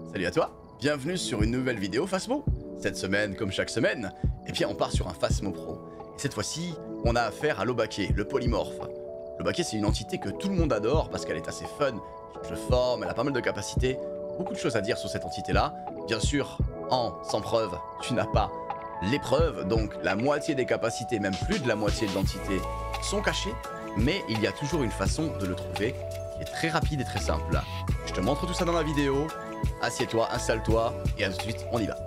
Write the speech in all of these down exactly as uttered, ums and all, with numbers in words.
Salut à toi, bienvenue sur une nouvelle vidéo Phasmo. Cette semaine, comme chaque semaine, eh bien on part sur un Phasmo Pro. Et cette fois-ci, on a affaire à l'Obake, le polymorphe. L'Obake, c'est une entité que tout le monde adore parce qu'elle est assez fun, qui change de forme, elle a pas mal de capacités. Beaucoup de choses à dire sur cette entité-là. Bien sûr, en sans preuve, tu n'as pas les preuves, donc la moitié des capacités, même plus de la moitié de l'entité, sont cachées. Mais il y a toujours une façon de le trouver qui est très rapide et très simple. Je te montre tout ça dans la vidéo. Assieds-toi, installe-toi et à tout de suite, on y va.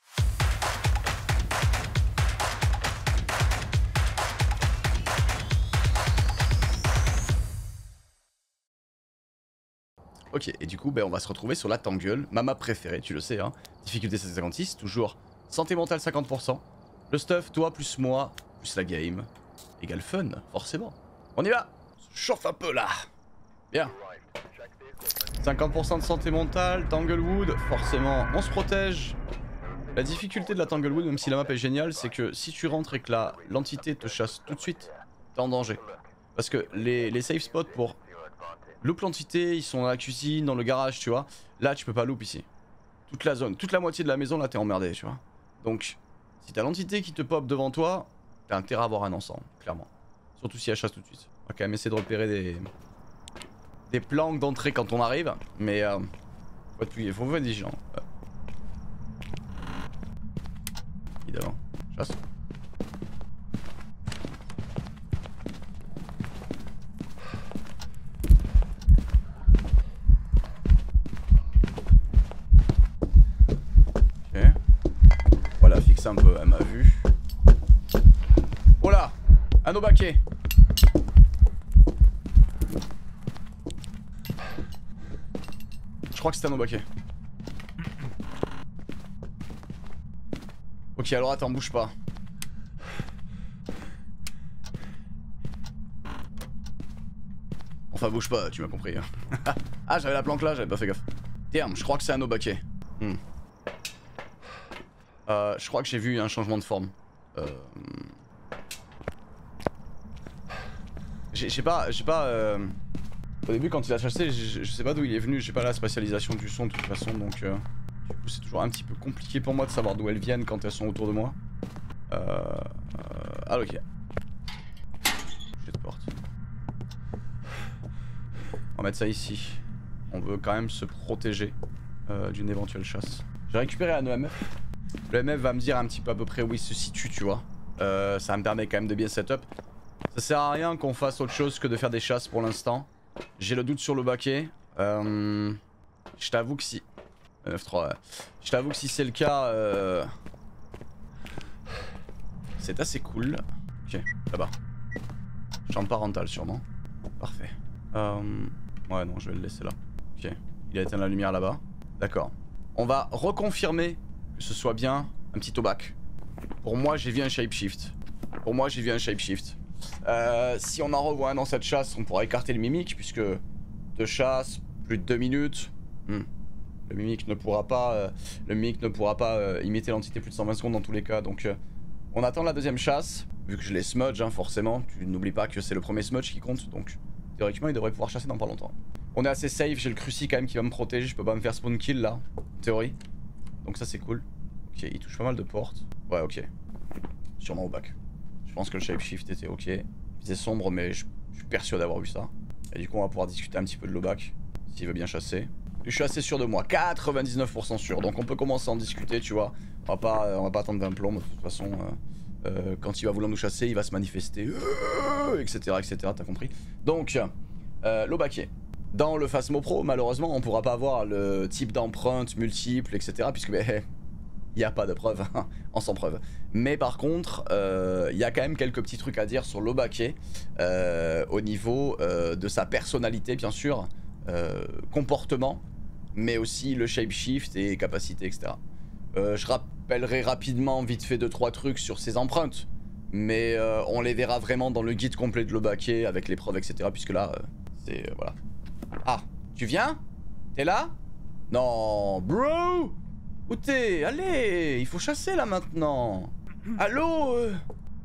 Ok, et du coup, ben, on va se retrouver sur la Tangle, ma map préférée, tu le sais, hein. Difficulté sept cent cinquante-six, toujours santé mentale cinquante pour cent. Le stuff, toi plus moi, plus la game, égale fun, forcément. On y va. On se chauffe un peu là. Bien. cinquante pour cent de santé mentale, Tanglewood, forcément, on se protège. La difficulté de la Tanglewood, même si la map est géniale, c'est que si tu rentres et que l'entité te chasse tout de suite, t'es en danger. Parce que les, les safe spots pour loop l'entité, ils sont dans la cuisine, dans le garage, tu vois. Là, tu peux pas loop ici. Toute la zone, toute la moitié de la maison, là, t'es emmerdé, tu vois. Donc, si t'as l'entité qui te pop devant toi, t'as intérêt à avoir un ensemble, clairement. Surtout si elle chasse tout de suite. On va quand même essayer de repérer des... des planques d'entrée quand on arrive, mais euh, faut être plus, faut être vigilant. Euh. Évidemment, chasse. Ok. Voilà, fixe un peu, elle m'a vu. Oh là, un Obake. Je crois que c'était un Obake. Ok, alors attends, bouge pas. Enfin, bouge pas, tu m'as compris. Ah, j'avais la planque là, j'avais pas fait gaffe. Terme, je crois que c'est un Obake. Hmm. Euh, je crois que j'ai vu un changement de forme. Euh... J'ai pas, j'ai pas... Euh... Au début quand il a chassé, je, je sais pas d'où il est venu, j'ai pas la spatialisation du son de toute façon, donc euh, du coup c'est toujours un petit peu compliqué pour moi de savoir d'où elles viennent quand elles sont autour de moi. Euh... euh ah ok. J'ai de porte. On va mettre ça ici. On veut quand même se protéger euh, d'une éventuelle chasse. J'ai récupéré un E M F. Le E M F va me dire un petit peu à peu près où il se situe, tu vois. Euh, ça me permet quand même de bien setup. Ça sert à rien qu'on fasse autre chose que de faire des chasses pour l'instant. J'ai le doute sur le baquet. Euh, je t'avoue que si... neuf trois, ouais. Je t'avoue que si c'est le cas... Euh... C'est assez cool. Ok, là-bas. Champ parental sûrement. Parfait. Euh... Ouais, non, je vais le laisser là. Ok, il a éteint la lumière là-bas. D'accord. On va reconfirmer que ce soit bien un petit Obake. Pour moi, j'ai vu un shapeshift. Pour moi, j'ai vu un shapeshift. Euh, si on en revoit un dans cette chasse, on pourra écarter le mimique, puisque de chasse, plus de deux minutes, hmm. le mimique ne pourra pas, euh, le mimique ne pourra pas euh, imiter l'entité plus de cent vingt secondes dans tous les cas. Donc, euh, on attend la deuxième chasse, vu que je l'ai smudge, hein, forcément. Tu n'oublies pas que c'est le premier smudge qui compte, donc théoriquement, il devrait pouvoir chasser dans pas longtemps. On est assez safe, j'ai le cruci quand même qui va me protéger, je peux pas me faire spawn kill là, en théorie. Donc ça c'est cool. Ok, il touche pas mal de portes. Ouais, ok. Sûrement au back. Je pense que le shapeshift était ok. C'est sombre, mais je, je suis persuadé d'avoir vu ça. Et du coup, on va pouvoir discuter un petit peu de l'Obake, s'il veut bien chasser. Je suis assez sûr de moi, quatre-vingt-dix-neuf pour cent sûr. Donc on peut commencer à en discuter, tu vois. On va pas, on va pas attendre vingt plombs, de toute façon. Euh, euh, quand il va vouloir nous chasser, il va se manifester, euh, et cetera, et cetera. T'as compris? Donc, euh, l'Obake. Dans le Phasmo Pro, malheureusement, on pourra pas avoir le type d'empreinte multiple, et cetera. Puisque, ben, il n'y a pas de preuve, en sans preuve. Mais par contre, il euh, y a quand même quelques petits trucs à dire sur l'Obake, euh, au niveau euh, de sa personnalité, bien sûr, euh, comportement, mais aussi le shapeshift et capacité, et cetera. Euh, je rappellerai rapidement, vite fait, deux trois trucs sur ses empreintes, mais euh, on les verra vraiment dans le guide complet de l'Obake, avec les preuves, et cetera. Puisque là, euh, c'est... Euh, voilà. Ah, tu viens? T'es là? Non, bro! Où t'es? Allez, il faut chasser là maintenant. Allô euh...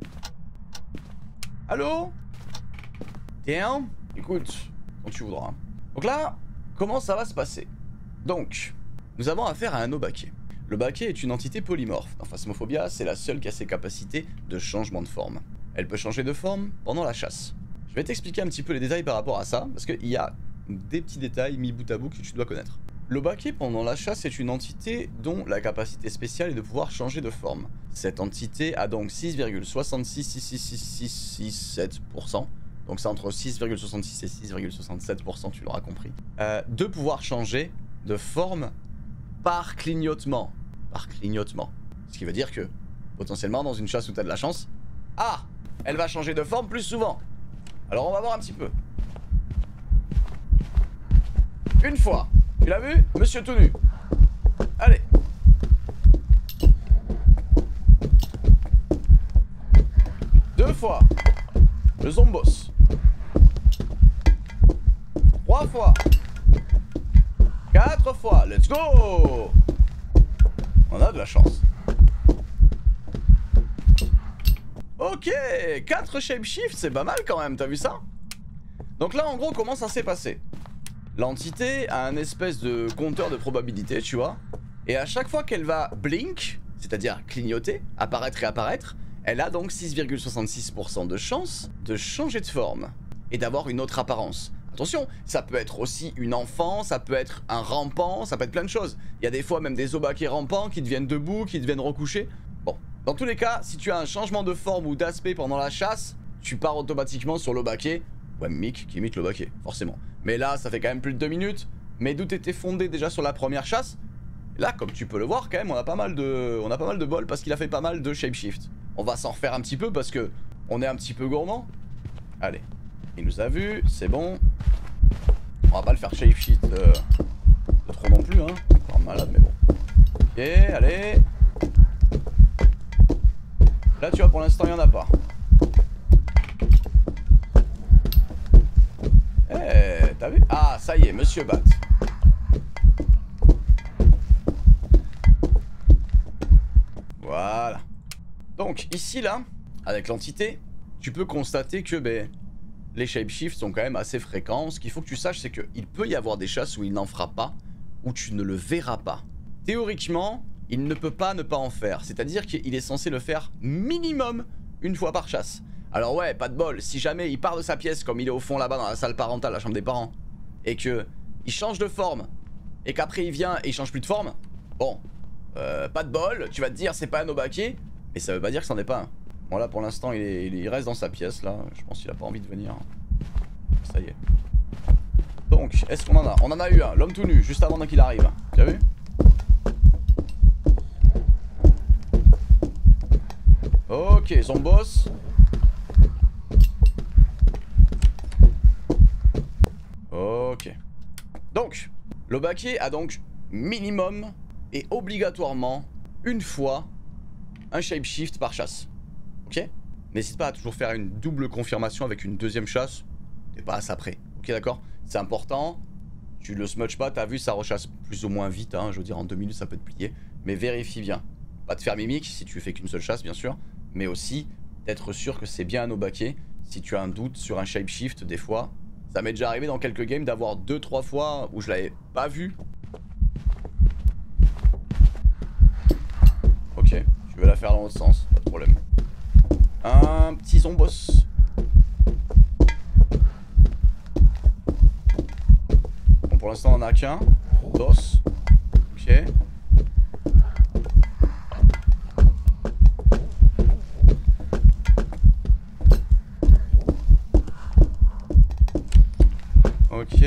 Allô? Tiens, écoute, quand tu voudras. Donc là, comment ça va se passer? Donc, nous avons affaire à un Obake. L'Obake est une entité polymorphe. Dans Phasmophobia, c'est la seule qui a ses capacités de changement de forme. Elle peut changer de forme pendant la chasse. Je vais t'expliquer un petit peu les détails par rapport à ça, parce qu'il y a des petits détails mis bout à bout que tu dois connaître. L'Obake pendant la chasse est une entité dont la capacité spéciale est de pouvoir changer de forme. Cette entité a donc six virgule soixante-six six six six six six sept pour cent, donc c'est entre six virgule soixante-six et six virgule soixante-sept pour cent, tu l'auras compris, euh, de pouvoir changer de forme par clignotement. Par clignotement. Ce qui veut dire que, potentiellement, dans une chasse où tu as de la chance, ah, elle va changer de forme plus souvent. Alors on va voir un petit peu. Une fois. Tu l'as vu? Monsieur tout nu. Allez. Deux fois. Le zombos. Trois fois. Quatre fois. Let's go. On a de la chance. Ok, quatre shapeshifts, c'est pas mal quand même, t'as vu ça? Donc là, en gros, comment ça s'est passé? L'entité a un espèce de compteur de probabilité, tu vois. Et à chaque fois qu'elle va blink, c'est-à-dire clignoter, apparaître et apparaître, elle a donc six virgule soixante-six pour cent de chance de changer de forme et d'avoir une autre apparence. Attention, ça peut être aussi une enfant, ça peut être un rampant, ça peut être plein de choses. Il y a des fois même des Obake rampants qui deviennent debout, qui deviennent recouchés. Bon, dans tous les cas, si tu as un changement de forme ou d'aspect pendant la chasse, tu pars automatiquement sur l'Obake. Ouais, Mick qui imite l'Obake, forcément. Mais là, ça fait quand même plus de deux minutes. Mes doutes étaient fondés déjà sur la première chasse. Et là, comme tu peux le voir, quand même, on a pas mal de, on a pas mal de bol parce qu'il a fait pas mal de shapeshift. On va s'en refaire un petit peu parce que on est un petit peu gourmand. Allez, il nous a vu, c'est bon. On va pas le faire shapeshift euh, de trop non plus, hein. Encore malade, mais bon. Ok, allez. Là, tu vois, pour l'instant, il y en a pas. Eh, t'as vu? Ah, ça y est, Monsieur Bat. Voilà. Donc, ici, là, avec l'entité, tu peux constater que ben, les shapeshifts sont quand même assez fréquents. Ce qu'il faut que tu saches, c'est qu'il peut y avoir des chasses où il n'en fera pas, où tu ne le verras pas. Théoriquement, il ne peut pas ne pas en faire. C'est-à-dire qu'il est censé le faire minimum une fois par chasse. Alors ouais, pas de bol, si jamais il part de sa pièce comme il est au fond là-bas dans la salle parentale, la chambre des parents, et que il change de forme, et qu'après il vient et il change plus de forme, bon, euh, pas de bol, tu vas te dire c'est pas un Obake, mais ça veut pas dire que c'en est pas un. Bon là pour l'instant il, est, il reste dans sa pièce là, je pense qu'il a pas envie de venir. Ça y est. Donc, est-ce qu'on en a? On en a eu un, l'homme tout nu, juste avant qu'il arrive, tu as vu? Ok, son boss. Ok. Donc, l'Obake a donc minimum et obligatoirement une fois un shapeshift par chasse. Ok? N'hésite pas à toujours faire une double confirmation avec une deuxième chasse. T'es pas à ça près. Ok, d'accord? C'est important. Tu le smudge pas, t'as vu, ça rechasse plus ou moins vite. Hein, je veux dire, en deux minutes, ça peut te plier. Mais vérifie bien. Pas de faire mimique si tu fais qu'une seule chasse, bien sûr. Mais aussi d'être sûr que c'est bien un Obake. Si tu as un doute sur un shapeshift, des fois. Ça m'est déjà arrivé dans quelques games d'avoir deux trois fois où je l'avais pas vu. Ok, tu veux la faire dans l'autre sens, pas de problème. Un petit zombos. Bon, pour l'instant on en a qu'un. Dos. Ok. Ok.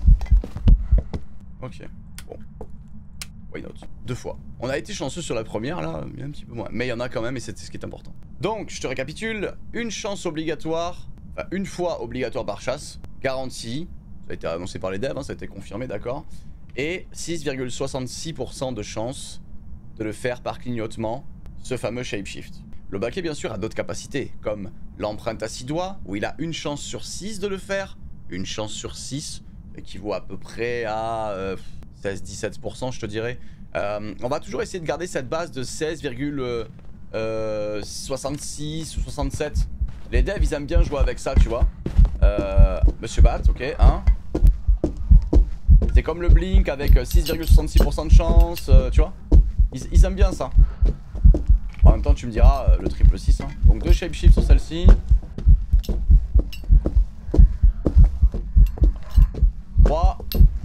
Ok. Bon. Why not? Deux fois. On a été chanceux sur la première là, mais un petit peu moins. Mais il y en a quand même et c'est ce qui est important. Donc, je te récapitule. Une chance obligatoire. Enfin, une fois obligatoire par chasse. Garantie. Ça a été annoncé par les devs, hein, ça a été confirmé, d'accord. Et six virgule soixante-six pour cent de chance de le faire par clignotement, ce fameux shapeshift. L'Obake, bien sûr, a d'autres capacités, comme l'empreinte à six doigts, où il a une chance sur six de le faire. Une chance sur six, équivaut à peu près à euh, seize à dix-sept pour cent, je te dirais. Euh, on va toujours essayer de garder cette base de seize virgule soixante-six ou soixante-sept. Les devs, ils aiment bien jouer avec ça, tu vois. Euh, Monsieur Bat, ok, un. C'est comme le Blink avec six virgule soixante-six pour cent de chance, euh, tu vois. Ils, ils aiment bien ça. En même temps, tu me diras euh, le triple six. Hein. Donc deux shapeshift sur celle-ci. trois.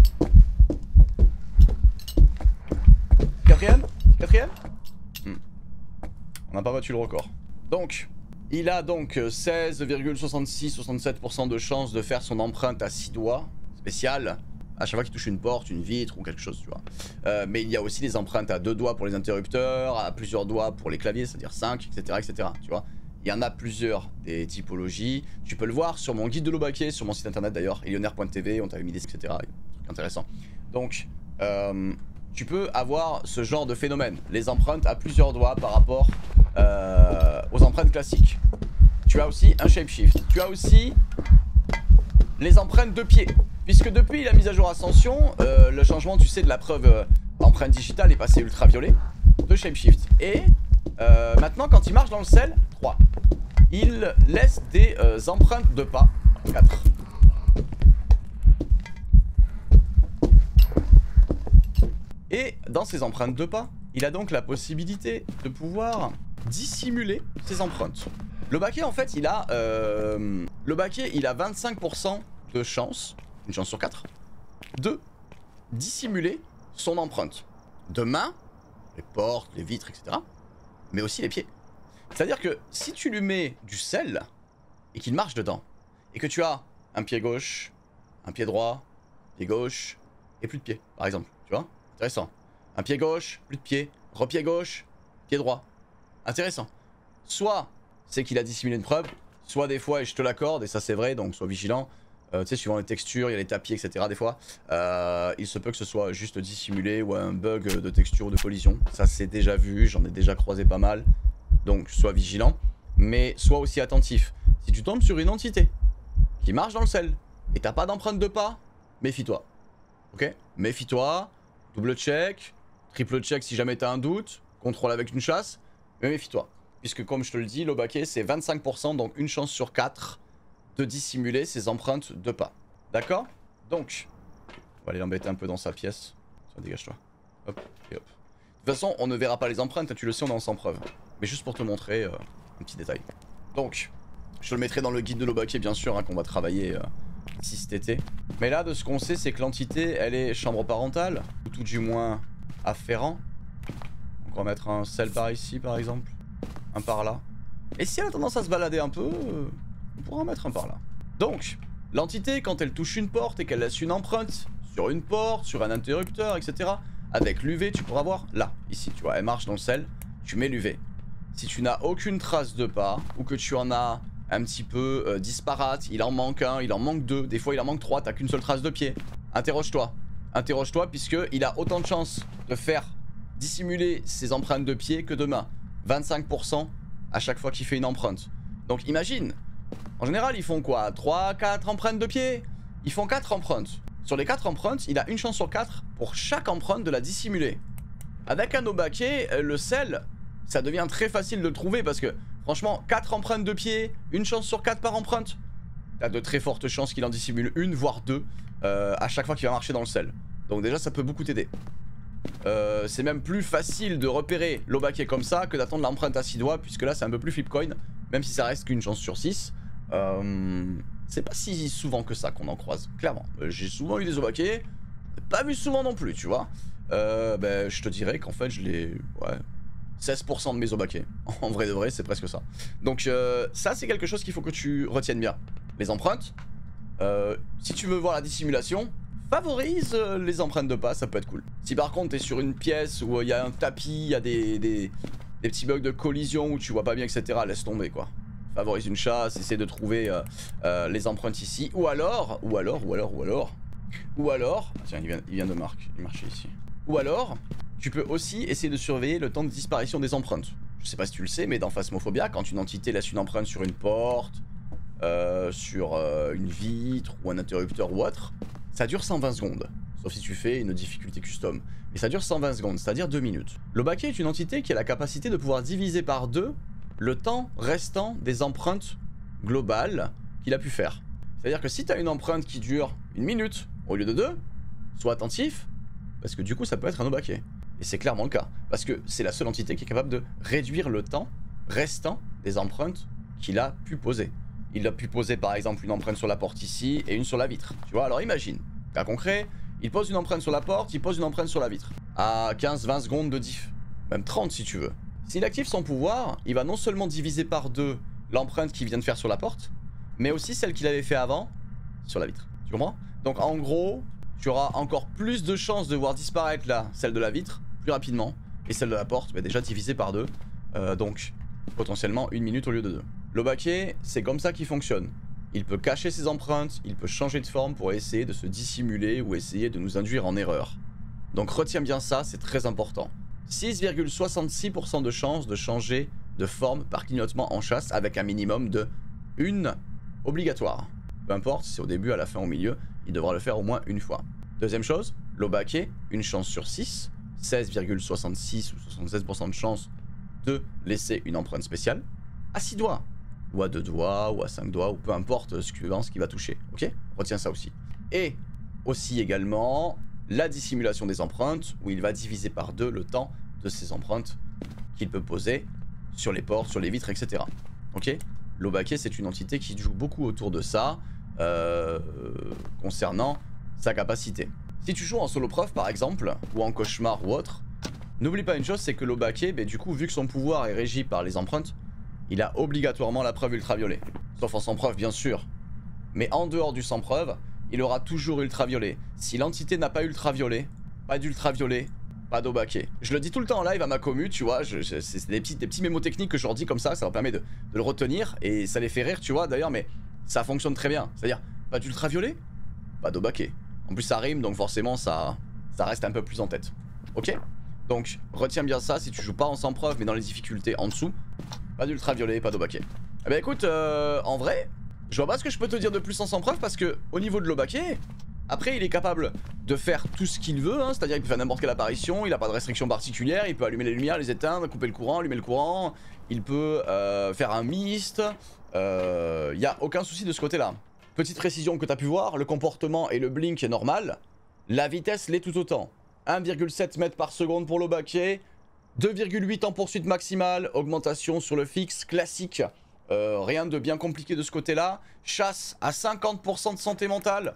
Quatrième Quatrième hmm. On n'a pas battu le record. Donc, il a donc seize virgule soixante-six soixante-sept pour cent de chance de faire son empreinte à six doigts. Spécial. À chaque fois qu'il touche une porte, une vitre ou quelque chose, tu vois. Euh, mais il y a aussi des empreintes à deux doigts pour les interrupteurs, à plusieurs doigts pour les claviers, c'est-à-dire cinq, et cetera, et cetera. Tu vois. Il y en a plusieurs des typologies. Tu peux le voir sur mon guide de l'Obake, sur mon site internet d'ailleurs, elionaire point t v, on t'avait mis des, et cetera. Intéressant. Donc, euh, tu peux avoir ce genre de phénomène, les empreintes à plusieurs doigts par rapport euh, aux empreintes classiques. Tu as aussi un shapeshift. Tu as aussi les empreintes de pied. Puisque depuis la mise à jour Ascension, euh, le changement, tu sais, de la preuve euh, empreinte digitale est passé ultraviolet de shapeshift. Et euh, maintenant, quand il marche dans le sel, trois. Il laisse des euh, empreintes de pas, quatre. Et dans ces empreintes de pas, il a donc la possibilité de pouvoir dissimuler ses empreintes. Le baquet, en fait, il a euh, le baquet, il a vingt-cinq pour cent de chance, une chance sur quatre, de dissimuler son empreinte. De main, les portes, les vitres, et cetera. Mais aussi les pieds. C'est-à-dire que si tu lui mets du sel et qu'il marche dedans, et que tu as un pied gauche, un pied droit, pied gauche, et plus de pied, par exemple, tu vois? Intéressant. Un pied gauche, plus de pied, repied gauche, pied droit. Intéressant. Soit c'est qu'il a dissimulé une preuve, soit des fois, et je te l'accorde, et ça c'est vrai, donc sois vigilant, euh, tu sais, suivant les textures, il y a les tapis, et cetera. Des fois, euh, il se peut que ce soit juste dissimulé ou un bug de texture ou de collision. Ça c'est déjà vu, j'en ai déjà croisé pas mal. Donc sois vigilant, mais sois aussi attentif. Si tu tombes sur une entité qui marche dans le sel et t'as pas d'empreinte de pas, méfie-toi. Ok? Méfie-toi, double check, triple check si jamais t'as un doute, contrôle avec une chasse, mais méfie-toi. Puisque comme je te le dis, l'Obake c'est vingt-cinq pour cent, donc une chance sur quatre de dissimuler ses empreintes de pas. D'accord? Donc, on va aller l'embêter un peu dans sa pièce. Ça, dégage-toi. Hop, et hop. De toute façon, on ne verra pas les empreintes, tu le sais, on est en sans preuve. Mais juste pour te montrer euh, un petit détail. Donc, je te le mettrai dans le guide de l'Obake, bien sûr, hein, qu'on va travailler euh, ici cet été. Mais là, de ce qu'on sait, c'est que l'entité, elle est chambre parentale, ou tout du moins afférent. Donc on va mettre un sel par ici, par exemple. Un par là. Et si elle a tendance à se balader un peu, euh, on pourra en mettre un par là. Donc, l'entité, quand elle touche une porte et qu'elle laisse une empreinte sur une porte, sur un interrupteur, et cetera, avec l'U V, tu pourras voir là, ici, tu vois, elle marche dans le sel, tu mets l'U V. Si tu n'as aucune trace de pas, ou que tu en as un petit peu euh, disparate, il en manque un, il en manque deux, des fois il en manque trois, t'as qu'une seule trace de pied, interroge-toi. Interroge-toi, puisqu'il a autant de chances de faire dissimuler ses empreintes de pied que de main. vingt-cinq pour cent à chaque fois qu'il fait une empreinte. Donc imagine, en général ils font quoi? trois, quatre empreintes de pied? Ils font quatre empreintes. Sur les quatre empreintes, il a une chance sur quatre pour chaque empreinte de la dissimuler. Avec un Obake, le sel, ça devient très facile de le trouver parce que franchement, quatre empreintes de pied, une chance sur quatre par empreinte. T'as de très fortes chances qu'il en dissimule une, voire deux, euh, à chaque fois qu'il va marcher dans le sel. Donc déjà, ça peut beaucoup t'aider. Euh, c'est même plus facile de repérer l'Obake comme ça que d'attendre l'empreinte à six doigts, puisque là, c'est un peu plus flipcoin, même si ça reste qu'une chance sur six. Euh, c'est pas si souvent que ça qu'on en croise, clairement. Euh, J'ai souvent eu des Obake, pas vu souvent non plus, tu vois. Euh, ben, je te dirais qu'en fait, je l'ai... Ouais... seize pour cent de mes Obake. En vrai de vrai, c'est presque ça. Donc euh, ça, c'est quelque chose qu'il faut que tu retiennes bien. Les empreintes. Euh, si tu veux voir la dissimulation, favorise euh, les empreintes de pas, ça peut être cool. Si par contre, t'es sur une pièce où il euh, y a un tapis, il y a des, des, des petits bugs de collision où tu vois pas bien, et cetera, laisse tomber, quoi. Favorise une chasse, essaie de trouver euh, euh, les empreintes ici. Ou alors, ou alors, ou alors, ou alors, ou alors... Ah, tiens, il vient, il vient de marque, il marchait ici. Ou alors... Tu peux aussi essayer de surveiller le temps de disparition des empreintes. Je sais pas si tu le sais, mais dans Phasmophobia, quand une entité laisse une empreinte sur une porte, euh, sur euh, une vitre ou un interrupteur ou autre, ça dure cent vingt secondes. Sauf si tu fais une difficulté custom. Mais ça dure cent vingt secondes, c'est-à-dire deux minutes. L'Obake est une entité qui a la capacité de pouvoir diviser par deux le temps restant des empreintes globales qu'il a pu faire. C'est-à-dire que si tu as une empreinte qui dure une minute au lieu de deux, sois attentif, parce que du coup ça peut être un Obake. Et c'est clairement le cas, parce que c'est la seule entité qui est capable de réduire le temps restant des empreintes qu'il a pu poser. Il a pu poser par exemple une empreinte sur la porte ici et une sur la vitre. Tu vois, alors imagine, cas concret, il pose une empreinte sur la porte, il pose une empreinte sur la vitre. À quinze vingt secondes de diff, même trente si tu veux. S'il active son pouvoir, il va non seulement diviser par deux l'empreinte qu'il vient de faire sur la porte, mais aussi celle qu'il avait fait avant sur la vitre. Tu comprends? Donc en gros, tu auras encore plus de chances de voir disparaître là celle de la vitre plus rapidement, et celle de la porte bah, déjà divisée par deux. Euh, donc potentiellement une minute au lieu de deux. L'Obake, c'est comme ça qu'il fonctionne. Il peut cacher ses empreintes, il peut changer de forme pour essayer de se dissimuler ou essayer de nous induire en erreur. Donc retiens bien ça, c'est très important. six virgule soixante-six pour cent de chances de changer de forme par clignotement en chasse avec un minimum de une obligatoire. Peu importe si c'est au début, à la fin, au milieu, il devra le faire au moins une fois. Deuxième chose, l'Obake, une chance sur six, seize virgule soixante-six ou soixante-seize pour cent de chance de laisser une empreinte spéciale à six doigts, ou à deux doigts, ou à cinq doigts, ou peu importe suivant ce qui va toucher, ok? Retiens ça aussi. Et aussi également la dissimulation des empreintes, où il va diviser par deux le temps de ces empreintes qu'il peut poser sur les portes, sur les vitres, et cetera. Ok? L'Obake, c'est une entité qui joue beaucoup autour de ça, euh, concernant sa capacité. Si tu joues en solo preuve par exemple, ou en cauchemar ou autre, n'oublie pas une chose, c'est que l'Obake, bah, du coup, vu que son pouvoir est régi par les empreintes, il a obligatoirement la preuve ultraviolet. Sauf en sans preuve, bien sûr. Mais en dehors du sans preuve, il aura toujours ultraviolet. Si l'entité n'a pas ultraviolet, pas d'ultraviolet, pas d'Obake. Je le dis tout le temps en live à ma commu, tu vois, je, je, c'est des petits, des petits mémos techniques que je leur dis comme ça, ça leur permet de, de le retenir, et ça les fait rire, tu vois, d'ailleurs, mais ça fonctionne très bien. C'est-à-dire, pas d'ultraviolet, pas d'Obake. En plus, ça rime, donc forcément, ça, ça reste un peu plus en tête. Ok? Donc, retiens bien ça, si tu joues pas en sans preuve, mais dans les difficultés en dessous, pas d'ultraviolet, pas d'Obake. Eh ben écoute, euh, en vrai, je vois pas ce que je peux te dire de plus en sans preuve, parce que au niveau de l'Obake, après il est capable de faire tout ce qu'il veut, hein, c'est-à-dire qu'il peut faire n'importe quelle apparition, il a pas de restriction particulière, il peut allumer les lumières, les éteindre, couper le courant, allumer le courant, il peut euh, faire un mist, il euh, y a aucun souci de ce côté-là. Petite précision que tu as pu voir, le comportement et le blink est normal, la vitesse l'est tout autant. un virgule sept mètres par seconde pour l'Obake, deux virgule huit en poursuite maximale, augmentation sur le fixe classique, euh, rien de bien compliqué de ce côté-là. Chasse à cinquante pour cent de santé mentale,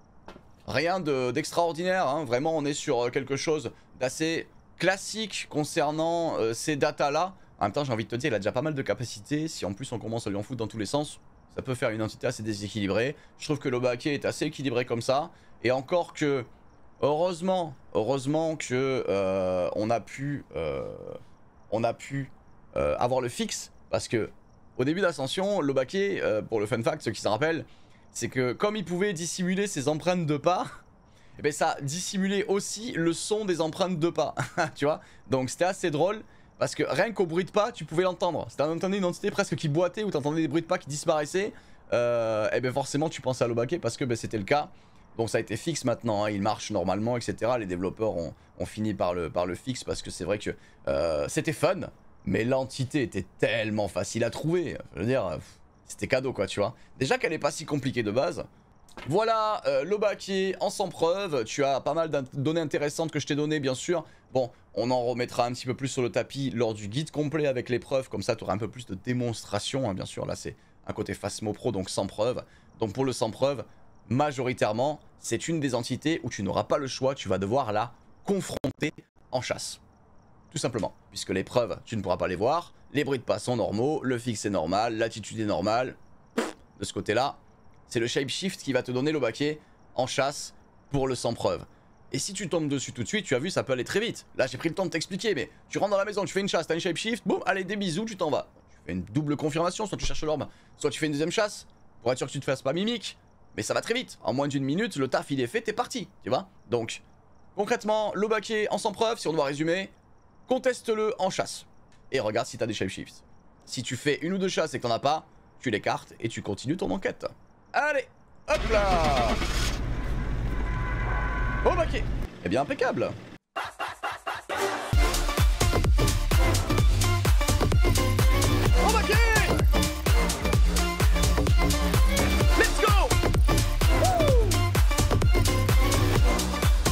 rien d'extraordinaire, hein. Vraiment on est sur quelque chose d'assez classique concernant euh, ces datas-là. En même temps j'ai envie de te dire, il a déjà pas mal de capacités, si en plus on commence à lui en foutre dans tous les sens, ça peut faire une entité assez déséquilibrée. Je trouve que l'Obake est assez équilibré comme ça, et encore que... Heureusement, heureusement que euh, on a pu, euh, on a pu euh, avoir le fixe, parce que au début d'Ascension, l'Obake, euh, pour le fun fact, ceux qui s'en rappellent, c'est que comme il pouvait dissimuler ses empreintes de pas, et ben ça dissimulait aussi le son des empreintes de pas, tu vois. Donc c'était assez drôle, parce que rien qu'au bruit de pas, tu pouvais l'entendre. Si t'entendais une entité presque qui boitait, ou t'entendais des bruits de pas qui disparaissaient, euh, et ben forcément tu pensais à l'Obake, parce que ben, c'était le cas. Donc ça a été fixe maintenant, hein, il marche normalement, et cetera. Les développeurs ont, ont fini par le, par le fixe parce que c'est vrai que euh, c'était fun, mais l'entité était tellement facile à trouver. Je veux dire, c'était cadeau quoi, tu vois. Déjà qu'elle est pas si compliquée de base. Voilà, euh, l'Obake en sans preuve. Tu as pas mal de données intéressantes que je t'ai données, bien sûr. Bon, on en remettra un petit peu plus sur le tapis lors du guide complet avec les preuves. Comme ça, tu auras un peu plus de démonstration, hein, bien sûr. Là, c'est un côté Phasmo Pro, donc sans preuve. Donc pour le sans preuve, majoritairement, c'est une des entités où tu n'auras pas le choix, tu vas devoir la confronter en chasse. Tout simplement, puisque les preuves, tu ne pourras pas les voir, les bruits de pas sont normaux, le fixe est normal, l'attitude est normale. De ce côté-là, c'est le shapeshift qui va te donner l'Obake en chasse pour le sans preuve. Et si tu tombes dessus tout de suite, tu as vu, ça peut aller très vite. Là, j'ai pris le temps de t'expliquer, mais tu rentres dans la maison, tu fais une chasse, t'as une shapeshift, boum, allez, des bisous, tu t'en vas. Tu fais une double confirmation, soit tu cherches l'orbe, soit tu fais une deuxième chasse, pour être sûr que tu te fasses pas mimique. Mais ça va très vite, en moins d'une minute, le taf il est fait, t'es parti, tu vois. Donc, concrètement, l'Obake en sans preuve, si on doit résumer, conteste-le en chasse. Et regarde si t'as des shapeshifts. Si tu fais une ou deux chasses et que t'en as pas, tu l'écartes et tu continues ton enquête. Allez, hop là. Obake. Eh bien, impeccable. Obake. Let's go. Woo.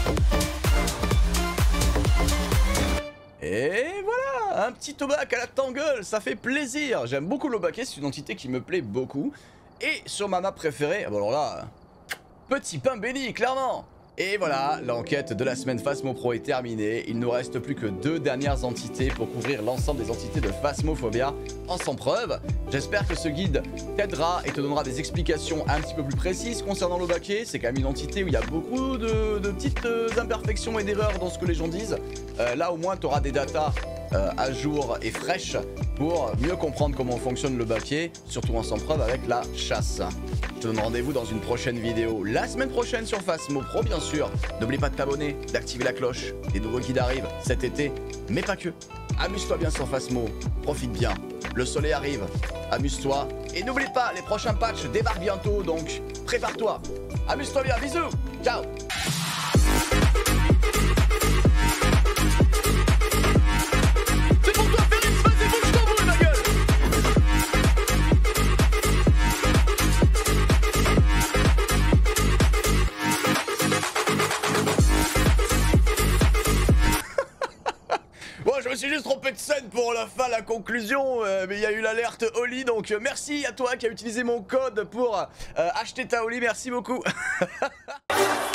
un petit Tobac à la Tangle, ça fait plaisir. J'aime beaucoup l'Obake, c'est une entité qui me plaît beaucoup. Et sur ma map préférée, bon alors là, petit pain béni, clairement. Et voilà, l'enquête de la semaine Phasmo-Pro est terminée. Il nous reste plus que deux dernières entités pour couvrir l'ensemble des entités de Phasmophobia en sans preuve. J'espère que ce guide t'aidera et te donnera des explications un petit peu plus précises concernant l'Obake. C'est quand même une entité où il y a beaucoup de, de petites imperfections et d'erreurs dans ce que les gens disent. Euh, là au moins tu auras des datas euh, à jour et fraîches pour mieux comprendre comment fonctionne l'Obake, surtout en sans preuve avec la chasse. Je te donne rendez-vous dans une prochaine vidéo la semaine prochaine sur Phasmo-Pro bien sûr. N'oublie pas de t'abonner, d'activer la cloche. Des nouveaux guides arrivent cet été, mais pas que. Amuse-toi bien sur Phasmo, profite bien. Le soleil arrive, amuse-toi. Et n'oublie pas, les prochains patchs débarquent bientôt, donc prépare-toi. Amuse-toi bien, bisous, ciao. Je me suis juste trompé de scène pour la fin, la conclusion, euh, mais il y a eu l'alerte Oli, donc euh, merci à toi qui a utilisé mon code pour euh, acheter ta Oli, merci beaucoup.